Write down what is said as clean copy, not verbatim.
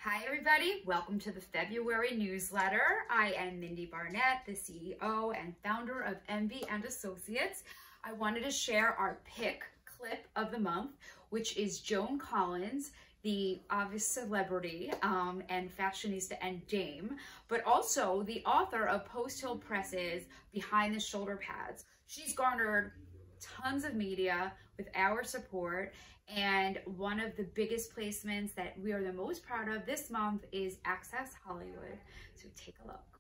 Hi everybody, welcome to the February newsletter. I am Mindie Barnett, the CEO and founder of Envy & Associates. I wanted to share our pick clip of the month, which is Joan Collins, the obvious celebrity and fashionista and dame, but also the author of Post Hill Press's Behind the Shoulder Pads. She's garnered tons of media with our support, and one of the biggest placements that we are the most proud of this month is Access Hollywood. So take a look.